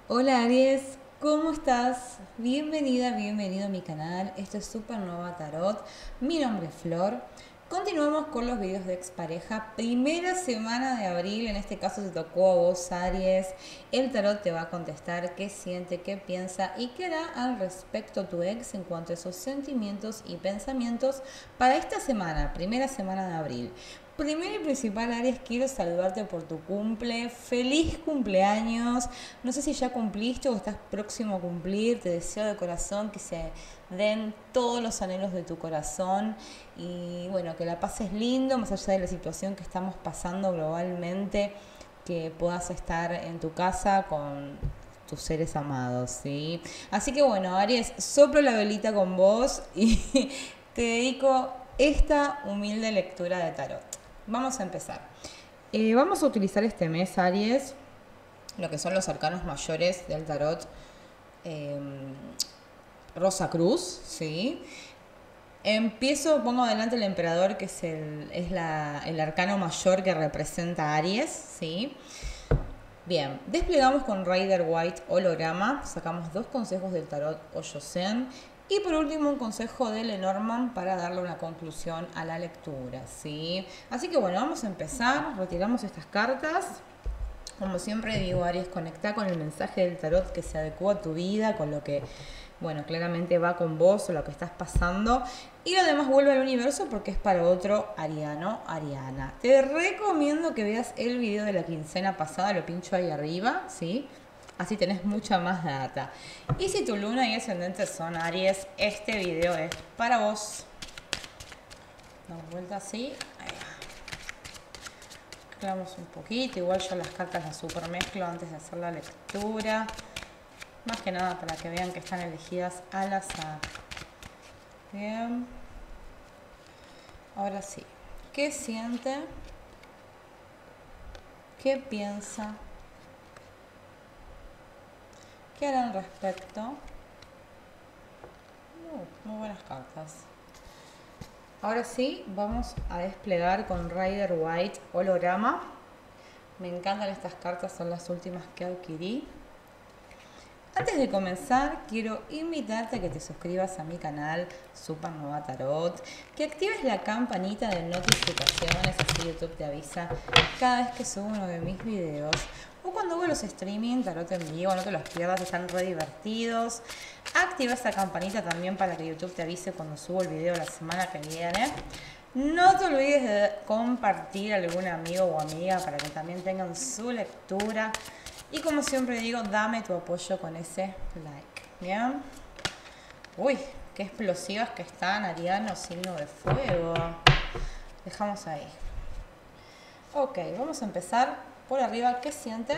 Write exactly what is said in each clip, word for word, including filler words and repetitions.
Hola Aries, ¿cómo estás? Bienvenida, bienvenido a mi canal. Esto es Supernova Tarot. Mi nombre es Flor. Continuamos con los videos de expareja. Primera semana de abril, en este caso te tocó a vos, Aries. El tarot te va a contestar qué siente, qué piensa y qué hará al respecto tu ex en cuanto a esos sentimientos y pensamientos para esta semana, primera semana de abril. Primero y principal, Aries, quiero saludarte por tu cumple. ¡Feliz cumpleaños! No sé si ya cumpliste o estás próximo a cumplir. Te deseo de corazón que se den todos los anhelos de tu corazón. Y bueno, que la pases lindo, más allá de la situación que estamos pasando globalmente. Que puedas estar en tu casa con tus seres amados, ¿sí? Así que bueno, Aries, soplo la velita con vos y te dedico esta humilde lectura de tarot. Vamos a empezar. Eh, vamos a utilizar este mes, Aries, lo que son los arcanos mayores del tarot. Eh, Rosa Cruz, ¿sí? Empiezo, pongo adelante el emperador, que es el, es la, el arcano mayor que representa a Aries, ¿sí? Bien, desplegamos con Rider White holograma, sacamos dos consejos del tarot Oyosen y por último un consejo de Lenormand para darle una conclusión a la lectura, ¿sí? Así que bueno, vamos a empezar, retiramos estas cartas. Como siempre digo, Aries, conecta con el mensaje del tarot que se adecua a tu vida, con lo que, bueno, claramente va con vos o lo que estás pasando. Y lo demás vuelve al universo porque es para otro ariano, ariana. Te recomiendo que veas el video de la quincena pasada, lo pincho ahí arriba, ¿sí? Así tenés mucha más data. Y si tu luna y ascendente son Aries, este video es para vos. Damos vuelta así. Ahí va. Mezclamos un poquito, igual yo las cartas las super mezclo antes de hacer la lectura, más que nada para que vean que están elegidas al azar. Bien, ahora sí, ¿qué siente? ¿Qué piensa? ¿Qué hará al respecto? Uh, muy buenas cartas. Ahora sí, vamos a desplegar con Rider White holograma. Me encantan estas cartas, son las últimas que adquirí. Antes de comenzar, quiero invitarte a que te suscribas a mi canal Supernova Tarot, que actives la campanita de notificaciones, así YouTube te avisa cada vez que subo uno de mis videos. O cuando hago los streaming, tarot en vivo, no te los pierdas, están re divertidos. Activa esa campanita también para que YouTube te avise cuando subo el video la semana que viene. No te olvides de compartir a algún amigo o amiga para que también tengan su lectura. Y como siempre digo, dame tu apoyo con ese like. ¿Bien? Uy, qué explosivas que están, Ariano, signo de fuego. Dejamos ahí. Ok, vamos a empezar por arriba. ¿Qué siente?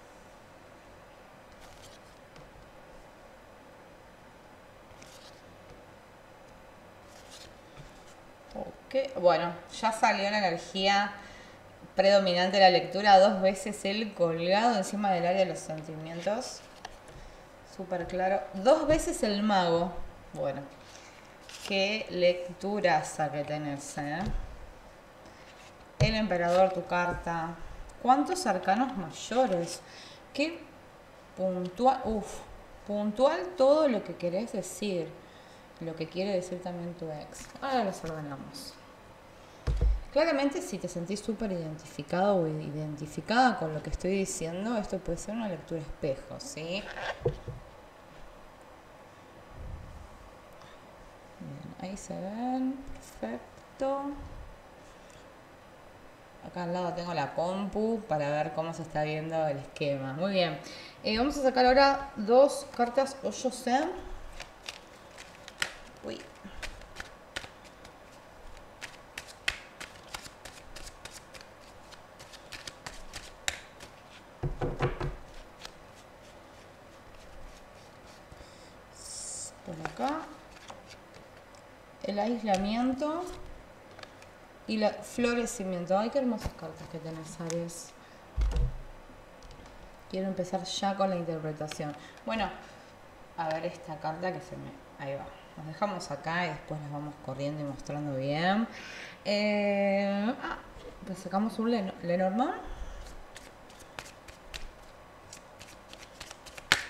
Ok, bueno, ya salió la energía predominante de la lectura. Dos veces el colgado encima del área de los sentimientos. Súper claro. Dos veces el mago. Bueno, qué lecturaza que tenés, ¿eh? El emperador, tu carta. ¿Cuántos arcanos mayores? Qué puntual. Uf, puntual todo lo que querés decir. Lo que quiere decir también tu ex. Ahora los ordenamos. Claramente, si te sentís súper identificado o identificada con lo que estoy diciendo, esto puede ser una lectura espejo, ¿sí? Bien, ahí se ven. Perfecto. Acá al lado tengo la compu para ver cómo se está viendo el esquema. Muy bien. Eh, vamos a sacar ahora dos cartas Oyosen. Uy. Por acá. El aislamiento. Y el florecimiento. Ay, qué hermosas cartas que tenés, Aries. Quiero empezar ya con la interpretación. Bueno, a ver esta carta que se me... Ahí va. Nos dejamos acá y después las vamos corriendo y mostrando bien. Eh... Ah, pues sacamos un Len Lenormand.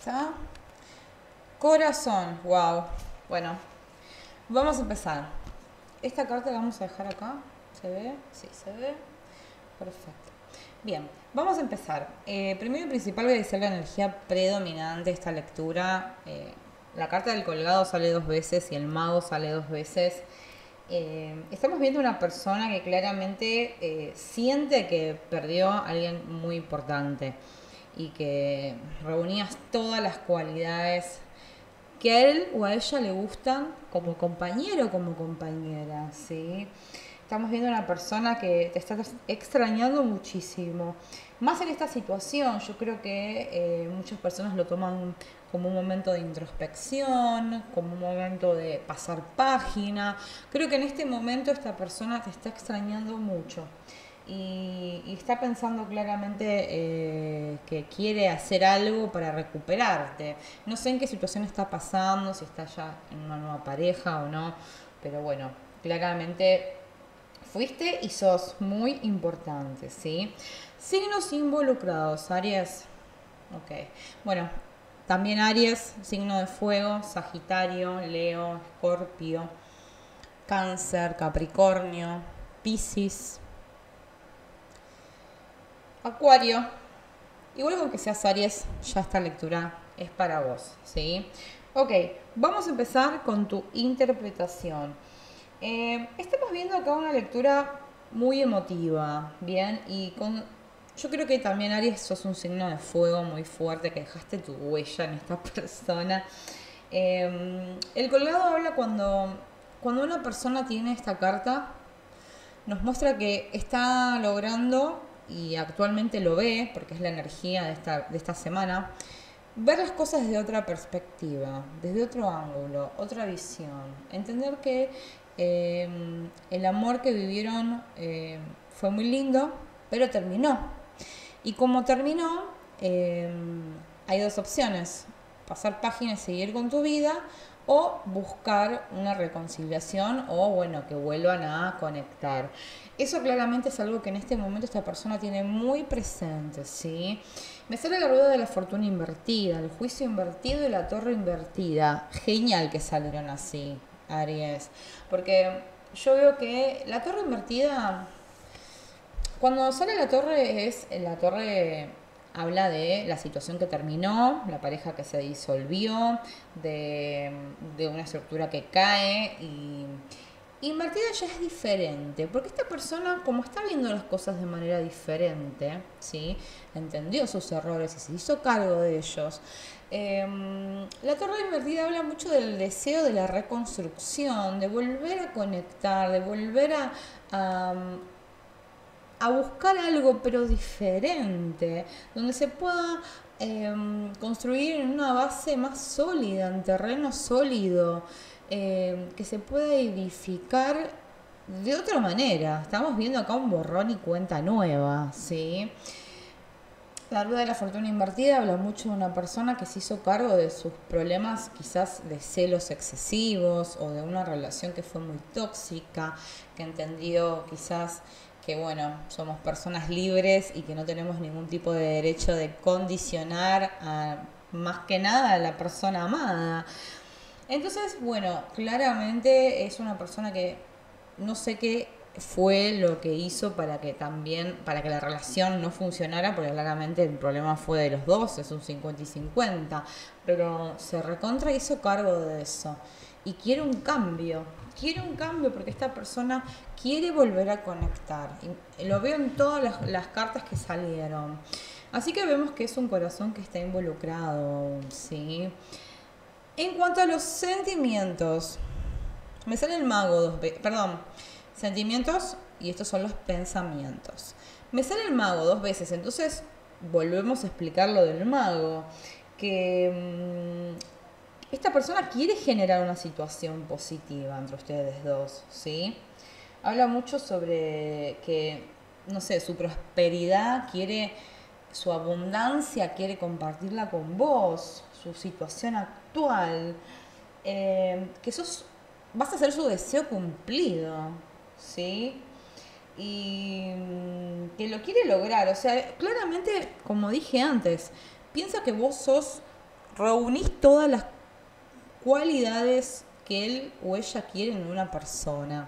está. Corazón, wow. Bueno, vamos a empezar. Esta carta la vamos a dejar acá. ¿Se ve? Sí, se ve. Perfecto. Bien, vamos a empezar. Eh, primero y principal voy a decir la energía predominante de esta lectura. Eh, la carta del colgado sale dos veces y el mago sale dos veces. Eh, estamos viendo una persona que claramente eh, siente que perdió a alguien muy importante y que reunía todas las cualidades que a él o a ella le gustan como compañero o como compañera, ¿sí? Estamos viendo una persona que te está extrañando muchísimo. Más en esta situación, yo creo que eh, muchas personas lo toman como un momento de introspección, como un momento de pasar página. Creo que en este momento esta persona te está extrañando mucho. Y, y está pensando claramente eh, que quiere hacer algo para recuperarte. No sé en qué situación está pasando, si está ya en una nueva pareja o no, pero bueno, claramente fuiste y sos muy importante, ¿sí? Signos involucrados, Aries. Ok, bueno, también Aries, signo de fuego, Sagitario, Leo, Escorpio, Cáncer, Capricornio, Piscis, Acuario. Igual con que seas Aries, ya esta lectura es para vos, ¿sí? Ok, vamos a empezar con tu interpretación. Eh, estamos viendo acá una lectura muy emotiva, ¿bien? Y con, yo creo que también Aries sos un signo de fuego muy fuerte, que dejaste tu huella en esta persona. Eh, el colgado habla cuando, cuando una persona tiene esta carta, nos muestra que está logrando, y actualmente lo ve, porque es la energía de esta, de esta semana, ver las cosas desde otra perspectiva, desde otro ángulo, otra visión. Entender que eh, el amor que vivieron eh, fue muy lindo, pero terminó. Y como terminó, eh, hay dos opciones: pasar página y seguir con tu vida, o buscar una reconciliación, o bueno, que vuelvan a conectar. Eso claramente es algo que en este momento esta persona tiene muy presente, ¿sí? Me sale la rueda de la fortuna invertida, el juicio invertido y la torre invertida. Genial que salieron así, Aries. Porque yo veo que la torre invertida, cuando sale la torre, es la torre habla de la situación que terminó, la pareja que se disolvió, de, de una estructura que cae, y invertida ya es diferente, porque esta persona, como está viendo las cosas de manera diferente, ¿sí? Entendió sus errores y se hizo cargo de ellos. Eh, la torre invertida habla mucho del deseo de la reconstrucción, de volver a conectar, de volver a, a a buscar algo pero diferente, donde se pueda eh, construir en una base más sólida, en terreno sólido, eh, que se pueda edificar de otra manera. Estamos viendo acá un borrón y cuenta nueva, ¿sí? La rueda de la fortuna invertida habla mucho de una persona que se hizo cargo de sus problemas, quizás de celos excesivos o de una relación que fue muy tóxica, que entendió quizás que bueno, somos personas libres y que no tenemos ningún tipo de derecho de condicionar a, más que nada, a la persona amada. Entonces, bueno, claramente es una persona que no sé qué fue lo que hizo para que también, para que la relación no funcionara, porque claramente el problema fue de los dos, es un cincuenta y cincuenta, pero se recontra hizo cargo de eso y quiere un cambio, quiere un cambio porque esta persona quiere volver a conectar, y lo veo en todas las, las cartas que salieron, así que vemos que es un corazón que está involucrado, ¿sí? En cuanto a los sentimientos, me sale el mago dos veces, perdón, sentimientos, y estos son los pensamientos. Me sale el mago dos veces, entonces volvemos a explicar lo del mago, que mmm, esta persona quiere generar una situación positiva entre ustedes dos, ¿sí? Habla mucho sobre que, no sé, su prosperidad, quiere, su abundancia, quiere compartirla con vos, su situación actual, eh, que sos, vas a hacer su deseo cumplido, ¿sí? Y que lo quiere lograr, o sea, claramente, como dije antes, piensa que vos sos reunís todas las cualidades que él o ella quiere en una persona.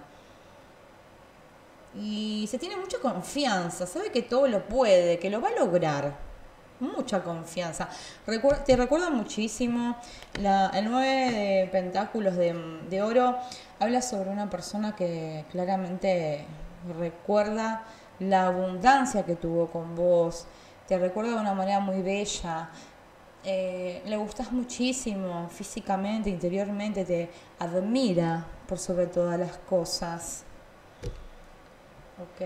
Y se tiene mucha confianza, sabe que todo lo puede, que lo va a lograr. Mucha confianza. Recuer- te recuerda muchísimo la, el nueve de pentáculos de, de oro. Habla sobre una persona que claramente recuerda la abundancia que tuvo con vos. Te recuerda de una manera muy bella. Eh, le gustas muchísimo físicamente, interiormente. Te admira por sobre todas las cosas. Ok.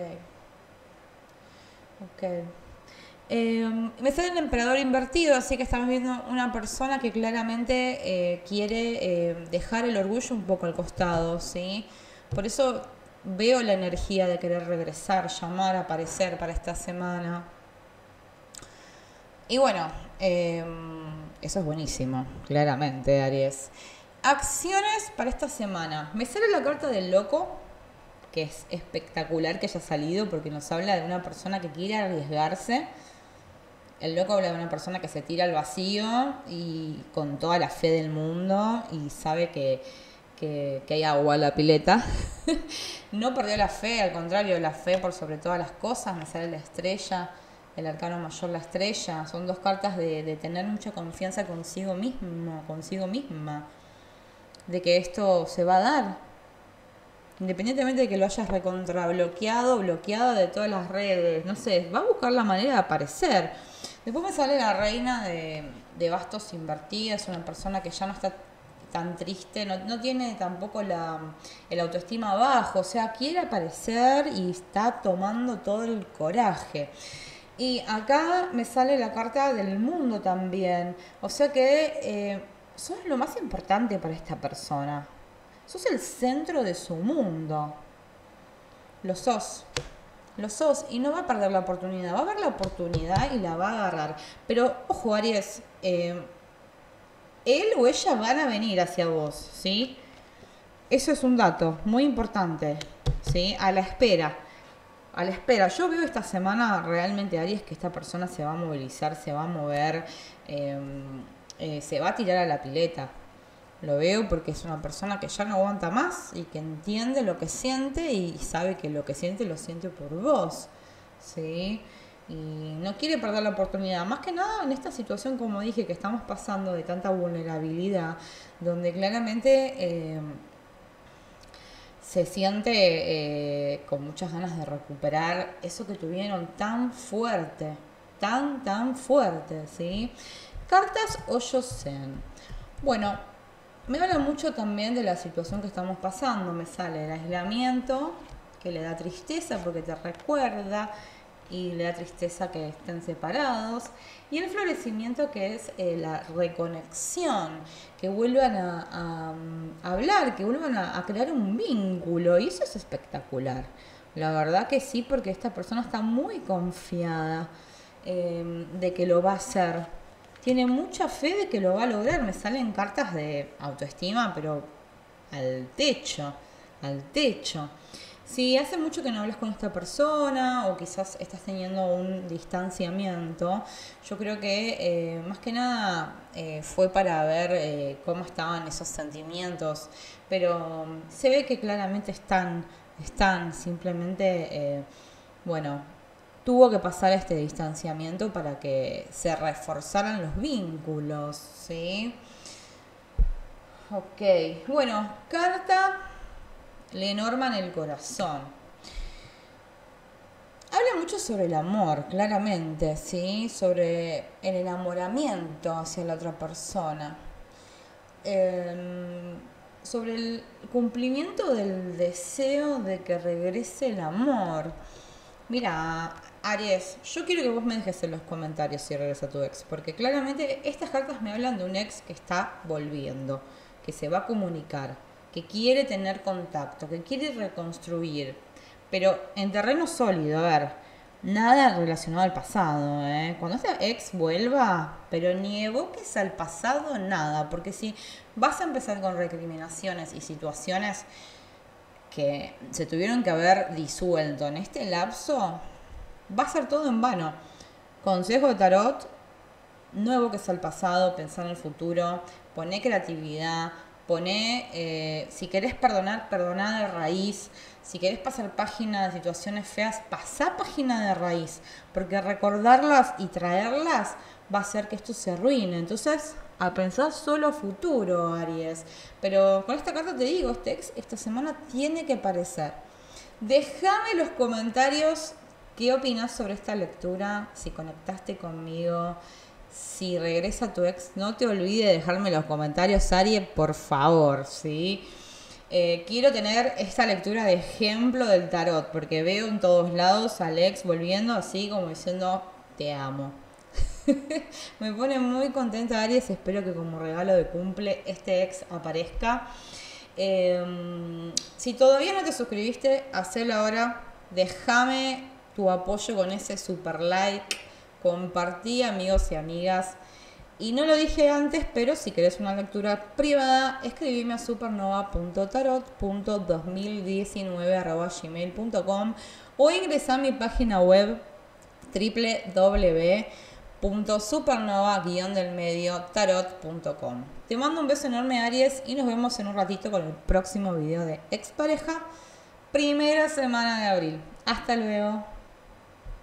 Ok. Eh, me sale el emperador invertido, así que estamos viendo una persona que claramente eh, quiere eh, dejar el orgullo un poco al costado, ¿sí? Por eso veo la energía de querer regresar, llamar, aparecer para esta semana. Y bueno, eh, eso es buenísimo, claramente, Aries. Acciones para esta semana. Me sale la carta del loco, que es espectacular que haya salido porque nos habla de una persona que quiere arriesgarse. El loco habla de una persona que se tira al vacío y con toda la fe del mundo y sabe que, que, que hay agua en la pileta. No perdió la fe, al contrario, la fe por sobre todas las cosas. Me sale la estrella, el arcano mayor, la estrella. Son dos cartas de, de tener mucha confianza consigo mismo, consigo misma. De que esto se va a dar. Independientemente de que lo hayas recontrabloqueado, bloqueado de todas las redes, no sé, va a buscar la manera de aparecer. Después me sale la reina de, de bastos invertidas, una persona que ya no está tan triste, no, no tiene tampoco la, el autoestima bajo, o sea, quiere aparecer y está tomando todo el coraje. Y acá me sale la carta del mundo también, o sea que eh, sos lo más importante para esta persona. Sos el centro de su mundo. Lo sos. Lo sos y no va a perder la oportunidad. Va a ver la oportunidad y la va a agarrar. Pero, ojo, Aries, eh, él o ella van a venir hacia vos, ¿sí? Eso es un dato muy importante, ¿sí? A la espera. A la espera. Yo veo esta semana realmente, Aries, que esta persona se va a movilizar, se va a mover, eh, eh, se va a tirar a la pileta. Lo veo porque es una persona que ya no aguanta más y que entiende lo que siente y sabe que lo que siente lo siente por vos, ¿sí? Y no quiere perder la oportunidad. Más que nada en esta situación, como dije, que estamos pasando de tanta vulnerabilidad, donde claramente eh, se siente eh, con muchas ganas de recuperar eso que tuvieron tan fuerte, tan, tan fuerte, ¿sí? Cartas Hoyosen. Bueno, me habla mucho también de la situación que estamos pasando. Me sale el aislamiento, que le da tristeza porque te recuerda y le da tristeza que estén separados. Y el florecimiento, que es eh, la reconexión, que vuelvan a, a, a hablar, que vuelvan a, a crear un vínculo. Y eso es espectacular. La verdad que sí, porque esta persona está muy confiada eh, de que lo va a hacer. Tiene mucha fe de que lo va a lograr. Me salen cartas de autoestima, pero al techo, al techo. Si hace mucho que no hablas con esta persona o quizás estás teniendo un distanciamiento, yo creo que eh, más que nada eh, fue para ver eh, cómo estaban esos sentimientos, pero se ve que claramente están, están simplemente, eh, bueno, tuvo que pasar este distanciamiento para que se reforzaran los vínculos, ¿sí? Ok, bueno, carta Lenormand el corazón. Habla mucho sobre el amor, claramente, ¿sí? Sobre el enamoramiento hacia la otra persona. Eh, sobre el cumplimiento del deseo de que regrese el amor. Mira, Aries, yo quiero que vos me dejes en los comentarios si regresa tu ex, porque claramente estas cartas me hablan de un ex que está volviendo, que se va a comunicar, que quiere tener contacto, que quiere reconstruir, pero en terreno sólido, a ver, nada relacionado al pasado, ¿eh? Cuando este ex vuelva, pero ni evoques al pasado nada, porque si vas a empezar con recriminaciones y situaciones que se tuvieron que haber disuelto en este lapso, va a ser todo en vano. Consejo de tarot, no evoques al pasado, pensá en el futuro, poné creatividad, poné, eh, si querés perdonar, perdoná de raíz. Si querés pasar página de situaciones feas, pasá página de raíz, porque recordarlas y traerlas va a hacer que esto se arruine. Entonces, a pensar solo futuro, Aries. Pero con esta carta te digo, este ex esta semana tiene que aparecer. Déjame en los comentarios qué opinas sobre esta lectura, si conectaste conmigo, si regresa tu ex. No te olvides de dejarme en los comentarios, Aries, por favor, ¿sí? Eh, quiero tener esta lectura de ejemplo del tarot, porque veo en todos lados al ex volviendo así como diciendo, te amo. Me pone muy contenta, Aries. Espero que como regalo de cumple este ex aparezca. Eh, si todavía no te suscribiste, hacelo ahora. Déjame tu apoyo con ese super like. Compartí, amigos y amigas. Y no lo dije antes, pero si querés una lectura privada, escribime a supernova punto tarot punto dos mil diecinueve arroba gmail punto com o ingresá a mi página web doble u doble u doble u punto supernova guión del medio tarot punto com. Te mando un beso enorme, Aries, y nos vemos en un ratito con el próximo video de Expareja, primera semana de abril. Hasta luego.